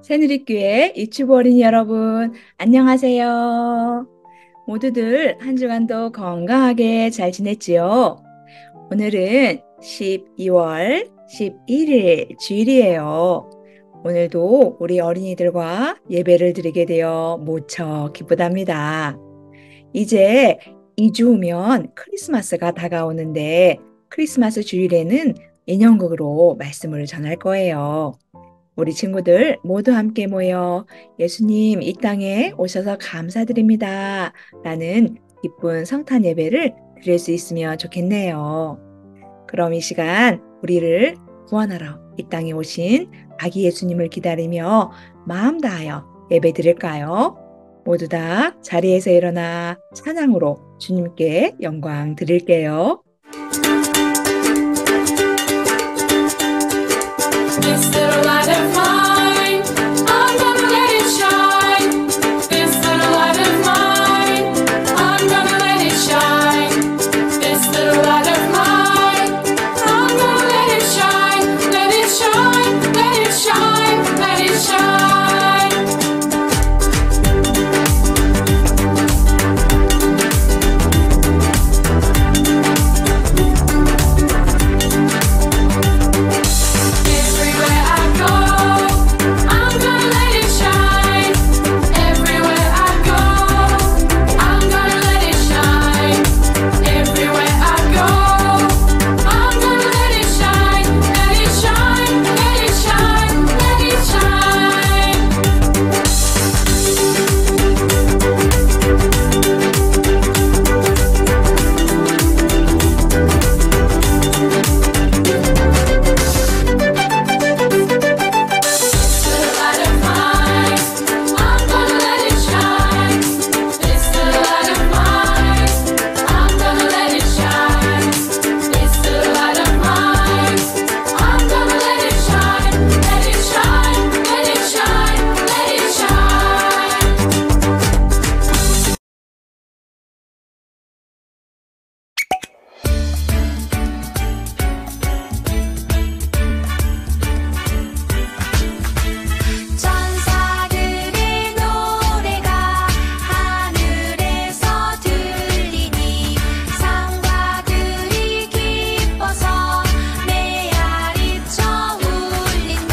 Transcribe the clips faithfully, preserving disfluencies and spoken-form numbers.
새누리교회 유치부 어린이 여러분, 안녕하세요. 모두들 한 주간도 건강하게 잘 지냈지요? 오늘은 십이월 십일일 주일이에요. 오늘도 우리 어린이들과 예배를 드리게 되어 무척 기쁘답니다. 이제 이 주 후면 크리스마스가 다가오는데 크리스마스 주일에는 인형극으로 말씀을 전할 거예요. 우리 친구들 모두 함께 모여 예수님 이 땅에 오셔서 감사드립니다. 라는 기쁜 성탄 예배를 드릴 수 있으면 좋겠네요. 그럼 이 시간 우리를 구원하러 이 땅에 오신 아기 예수님을 기다리며 마음 다하여 예배 드릴까요? 모두 다 자리에서 일어나 찬양으로 주님께 영광 드릴게요. This little light of mine, I'm gonna let it shine. This little light of mine, I'm gonna let it shine. This little light of mine, I'm gonna let it shine. Let it shine, let it shine, let it shine. Everywhere I go, I'm gonna let it shine. Everywhere I go, I'm gonna let it shine. Everywhere I go, I'm gonna let it shine. Let it shine, let it shine, let it shine. This little light of mine, I'm gonna let it shine. This little light of mine, I'm gonna let it shine. This little light of mine, I'm gonna let it shine. Let it shine, let it shine, let it shine. 천사들의 노래가 하늘에서 들리니 상과들이 기뻐서 메아리쳐 울린다.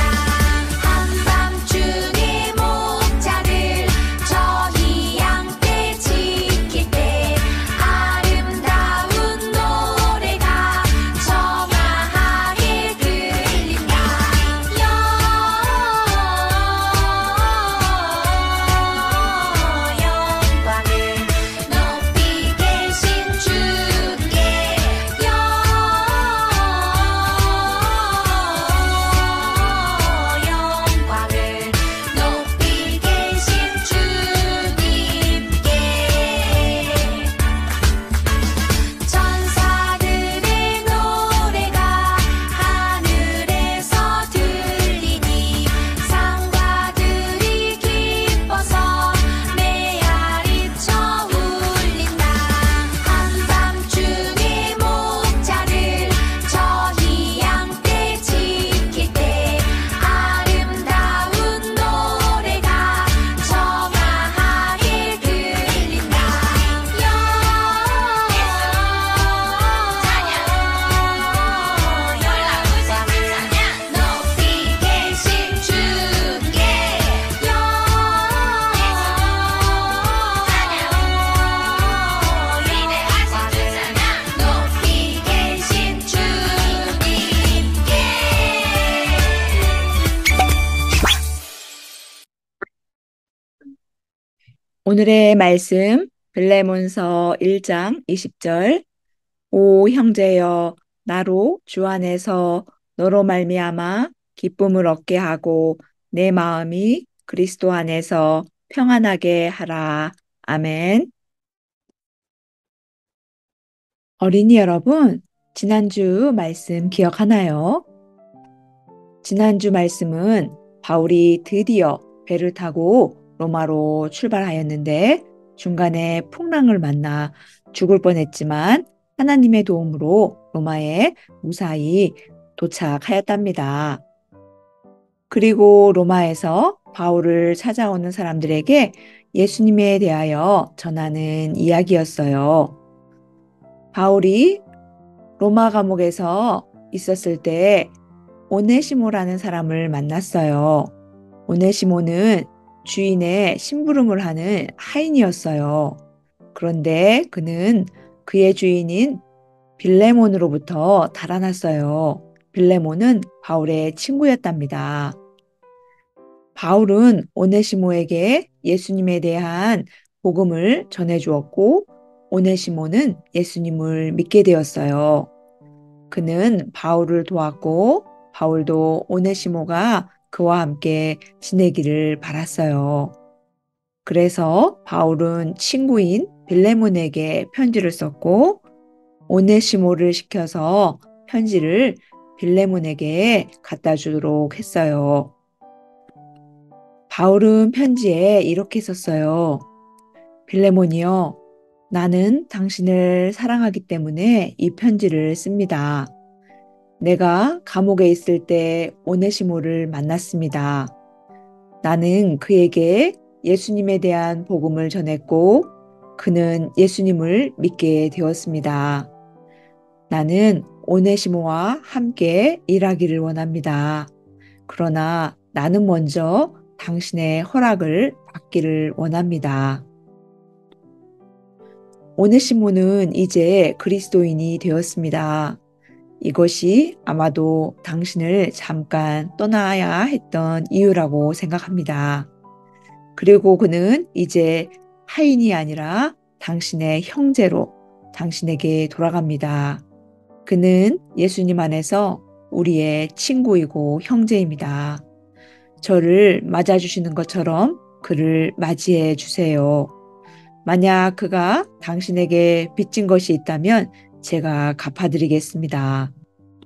한밤중에 목자들 저희 양떼 지킬 때 아름다운 노래가 청아하게 들린다. 영광을 높이 계신 주께 영광을 높이 계신 주님께 천사들의 노래가 하늘에서 들리니 상과들이 기뻐서 메아리쳐 울린다. 한밤중에 목자들 저희 양떼 지킬 때 아름다운 노래가 청아하게 들린다. 영광을 높이 계신 주께 영광을 높이 계신 주님께. 오늘의 말씀 블레몬서 일 장 이십 절. 오 형제여, 나로 주 안에서 너로 말미암아 기쁨을 얻게 하고 내 마음이 그리스도 안에서 평안하게 하라. 아멘. 어린이 여러분, 지난주 말씀 기억하나요? 지난주 말씀은 바울이 드디어 배를 타고 로마로 출발하였는데 중간에 풍랑을 만나 죽을 뻔했지만 하나님의 도움으로 로마에 무사히 도착하였답니다. 그리고 로마에서 바울을 찾아오는 사람들에게 예수님에 대하여 전하는 이야기였어요. 바울이 로마 감옥에서 있었을 때 오네시모라는 사람을 만났어요. 오네시모는 주인의 심부름을 하는 하인이었어요. 그런데 그는 그의 주인인 빌레몬으로부터 달아났어요. 빌레몬은 바울의 친구였답니다. 바울은 오네시모에게 예수님에 대한 복음을 전해주었고, 오네시모는 예수님을 믿게 되었어요. 그는 바울을 도왔고, 바울도 오네시모가 그와 함께 지내기를 바랐어요. 그래서 바울은 친구인 빌레몬에게 편지를 썼고, 오네시모를 시켜서 편지를 빌레몬에게 갖다 주도록 했어요. 바울은 편지에 이렇게 썼어요. 빌레몬이여, 나는 당신을 사랑하기 때문에 이 편지를 씁니다. 내가 감옥에 있을 때 오네시모를 만났습니다. 나는 그에게 예수님에 대한 복음을 전했고, 그는 예수님을 믿게 되었습니다. 나는 오네시모와 함께 일하기를 원합니다. 그러나 나는 먼저 당신의 허락을 받기를 원합니다. 오네시모는 이제 그리스도인이 되었습니다. 이것이 아마도 당신을 잠깐 떠나야 했던 이유라고 생각합니다. 그리고 그는 이제 하인이 아니라 당신의 형제로 당신에게 돌아갑니다. 그는 예수님 안에서 우리의 친구이고 형제입니다. 저를 맞아주시는 것처럼 그를 맞이해 주세요. 만약 그가 당신에게 빚진 것이 있다면 제가 갚아드리겠습니다.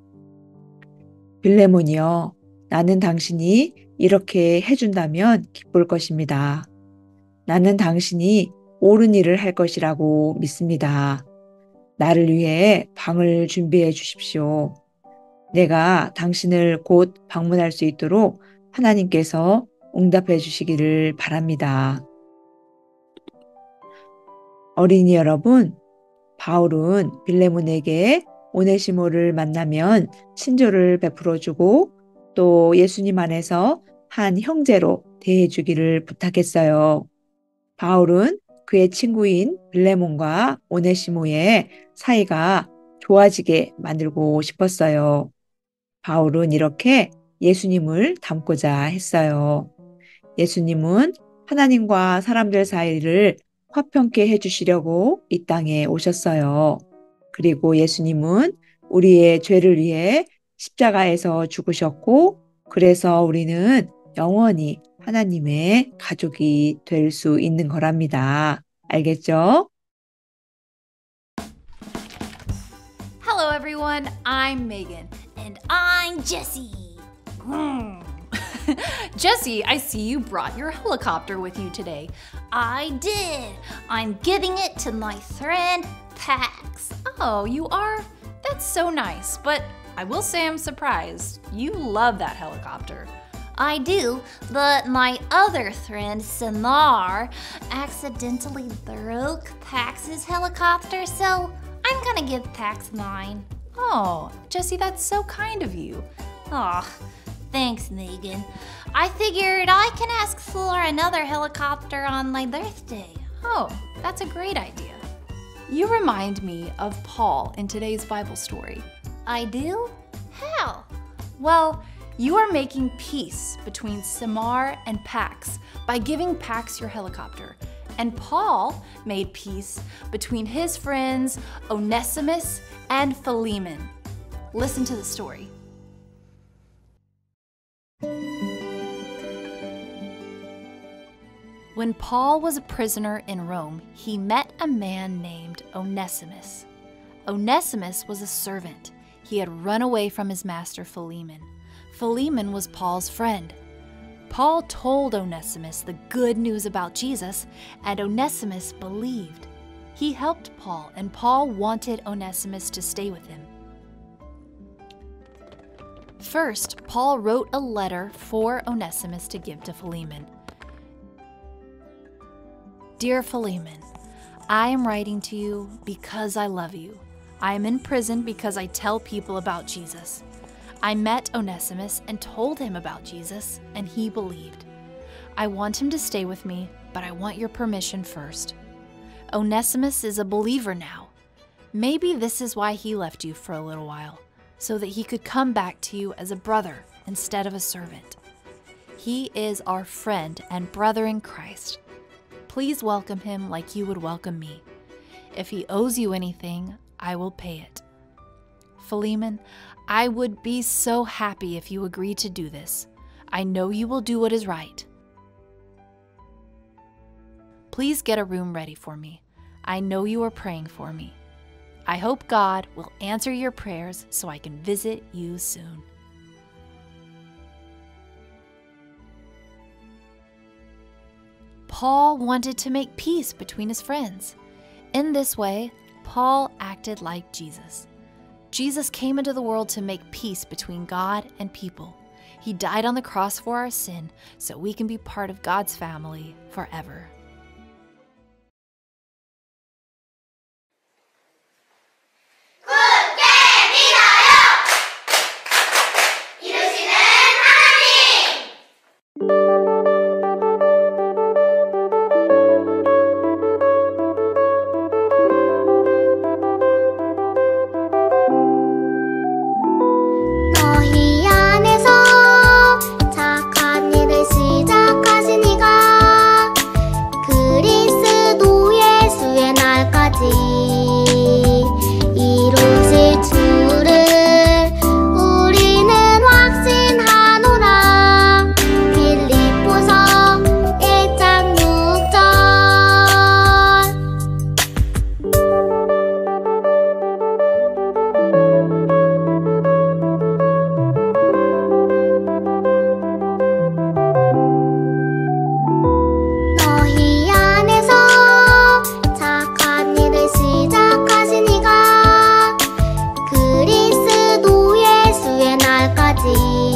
빌레몬이여, 나는 당신이 이렇게 해준다면 기쁠 것입니다. 나는 당신이 옳은 일을 할 것이라고 믿습니다. 나를 위해 방을 준비해 주십시오. 내가 당신을 곧 방문할 수 있도록 하나님께서 응답해 주시기를 바랍니다. 어린이 여러분, 바울은 빌레몬에게 오네시모를 만나면 친절을 베풀어주고 또 예수님 안에서 한 형제로 대해주기를 부탁했어요. 바울은 그의 친구인 빌레몬과 오네시모의 사이가 좋아지게 만들고 싶었어요. 바울은 이렇게 예수님을 닮고자 했어요. 예수님은 하나님과 사람들 사이를 화평케 해주시려고 이 땅에 오셨어요. 그리고 예수님은 우리의 죄를 위해 십자가에서 죽으셨고, 그래서 우리는 영원히 하나님의 가족이 될 수 있는 거랍니다. 알겠죠? Hello, everyone. I'm Megan. And I'm Jessie. Hmm. Jessie, I see you brought your helicopter with you today. I did. I'm giving it to my friend Pax. Oh, you are? That's so nice, but I will say I'm surprised. You love that helicopter. I do, but my other friend Samar accidentally broke Pax's helicopter, so I'm gonna give Pax mine. Oh, Jessie, that's so kind of you. Aw, thanks, Megan. I figured I can ask for another helicopter on my birthday. Oh, that's a great idea. You remind me of Paul in today's Bible story. I do? How? Well, you are making peace between Samar and Pax by giving Pax your helicopter. And Paul made peace between his friends Onesimus and Philemon. Listen to the story. When Paul was a prisoner in Rome, he met a man named Onesimus. Onesimus was a servant. He had run away from his master Philemon. Philemon was Paul's friend. Paul told Onesimus the good news about Jesus, and Onesimus believed. He helped Paul, and Paul wanted Onesimus to stay with him. First, Paul wrote a letter for Onesimus to give to Philemon. Dear Philemon, I am writing to you because I love you. I am in prison because I tell people about Jesus. I met Onesimus and told him about Jesus, and he believed. I want him to stay with me, but I want your permission first. Onesimus is a believer now. Maybe this is why he left you for a little while, so that he could come back to you as a brother instead of a servant. He is our friend and brother in Christ. Please welcome him like you would welcome me. If he owes you anything, I will pay it. Philemon, I would be so happy if you agree to do this. I know you will do what is right. Please get a room ready for me. I know you are praying for me. I hope God will answer your prayers so I can visit you soon. Paul wanted to make peace between his friends. In this way, Paul acted like Jesus. Jesus came into the world to make peace between God and people. He died on the cross for our sin so we can be part of God's family forever. 너희 안에서 착한 일을 시작하시니가 그리스도 예수의 날까지 이루실 줄을 우리는 확신하노라. 빌립보서 일 장 육 절. 너희 안에서 착한 일을 시작하시니가 그리스도 예수의 날까지